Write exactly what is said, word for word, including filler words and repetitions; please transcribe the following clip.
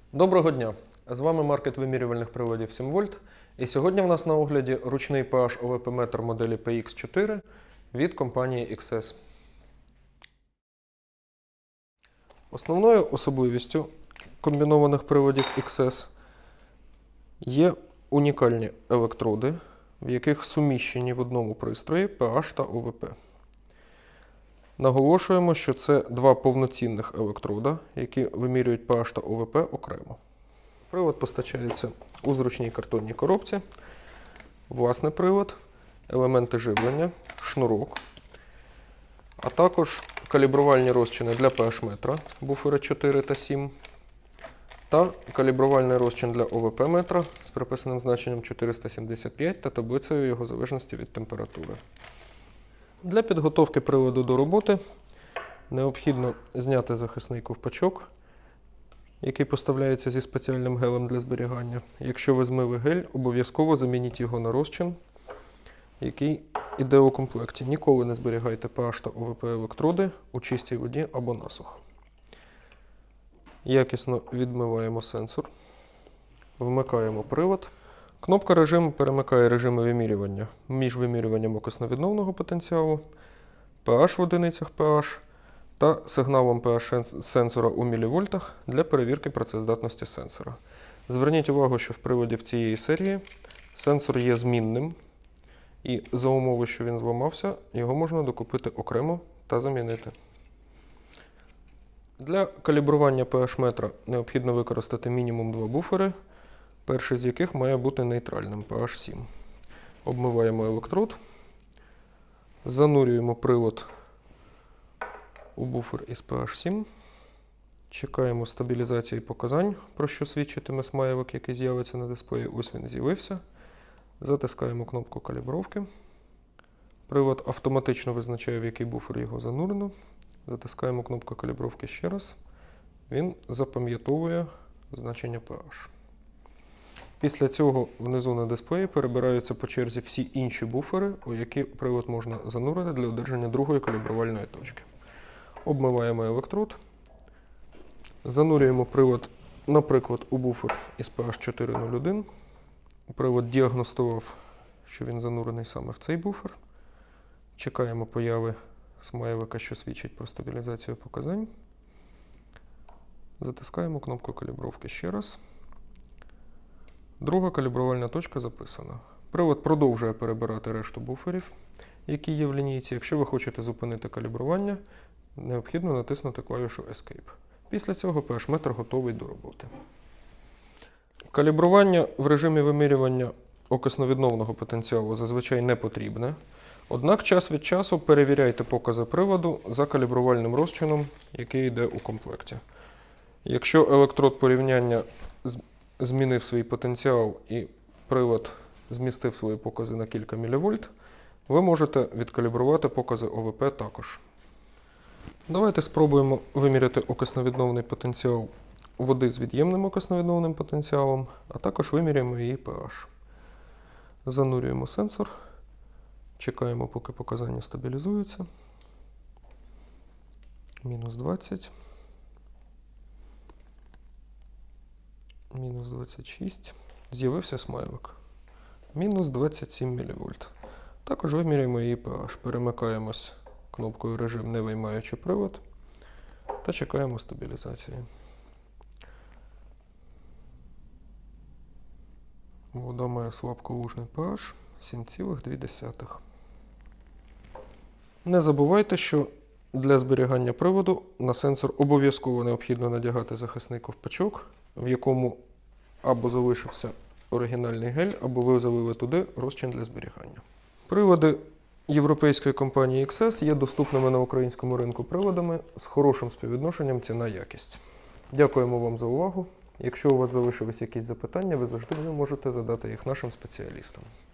Доброго дня! З вами маркет вимірювальних приладів сім вольт. І сьогодні в нас на огляді ручний pH о ве пе-метр моделі пі ікс чотири від компанії ікс ес. Основною особливістю комбінованих приладів ікс ес є унікальні електроди, в яких суміщені в одному пристрої pH та о ве пе. Наголошуємо, що це два повноцінних електрода, які вимірюють pH та о ве пе окремо. Прилад постачається у зручній картонній коробці, власний прилад, елементи живлення, шнурок, а також калібрувальні розчини для pH-метра, буфери чотири та сім, та калібрувальний розчин для о ве пе-метра з приписаним значенням чотириста сімдесят п'ять та таблицею його залежності від температури. Для підготовки приладу до роботи необхідно зняти захисний ковпачок, який поставляється зі спеціальним гелем для зберігання. Якщо ви змили гель, обов'язково замініть його на розчин, який йде у комплекті. Ніколи не зберігайте pH та о ве пе-електроди у чистій воді або насухо. Якісно відмиваємо сенсор, вмикаємо прилад. Кнопка режиму перемикає режими вимірювання між вимірюванням окисновідновного потенціалу, pH в одиницях pH та сигналом pH сенсора у мілівольтах для перевірки працездатності сенсора. Зверніть увагу, що в приладів цієї серії сенсор є змінним, і за умови, що він зламався, його можна докупити окремо та замінити. Для калібрування pH-метра необхідно використати мінімум два буфери, перший з яких має бути нейтральним pH сім. Обмиваємо електрод, занурюємо прилад у буфер із pH сім, чекаємо стабілізації показань, про що свідчитиме смайлик, який з'явиться на дисплеї. Ось він з'явився. Затискаємо кнопку калібровки. Прилад автоматично визначає, в який буфер його занурено. Затискаємо кнопку калібровки ще раз. Він запам'ятовує значення pH. Після цього внизу на дисплеї перебираються по черзі всі інші буфери, у які прилад можна занурити для одержання другої калібрувальної точки. Обмиваємо електрод, занурюємо прилад, наприклад, у буфер із pH чотири нуль один. Прилад діагностував, що він занурений саме в цей буфер. Чекаємо появи смайлика, що свідчить про стабілізацію показань. Затискаємо кнопку калібровки ще раз. Друга калібрувальна точка записана. Прилад продовжує перебирати решту буферів, які є в лінійці. Якщо ви хочете зупинити калібрування, необхідно натиснути клавішу Escape. Після цього pH-метр готовий до роботи. Калібрування в режимі вимірювання окисновідновного потенціалу зазвичай не потрібне. Однак час від часу перевіряйте покази приладу за калібрувальним розчином, який йде у комплекті. Якщо електрод порівняння змінив свій потенціал і прилад змістив свої покази на кілька мілівольт, ви можете відкалібрувати покази о ве пе також. Давайте спробуємо виміряти окисновідновний потенціал води з від'ємним окисновідновним потенціалом, а також виміряємо її pH. Занурюємо сенсор, чекаємо, поки показання стабілізуються. Мінус двадцять. Мінус двадцять шість. З'явився смайлик. Мінус двадцять сім мілівольт. Також виміряємо її pH. Перемикаємось кнопкою режим, не виймаючи прилад, та чекаємо стабілізації. Вода має слабколужний pH сім цілих дві десятих. Не забувайте, що для зберігання приладу на сенсор обов'язково необхідно надягати захисний ковпачок, в якому або залишився оригінальний гель, або ви залили туди розчин для зберігання. Прилади європейської компанії ікс ес є доступними на українському ринку приладами з хорошим співвідношенням ціна-якість. Дякуємо вам за увагу. Якщо у вас залишились якісь запитання, ви завжди можете задати їх нашим спеціалістам.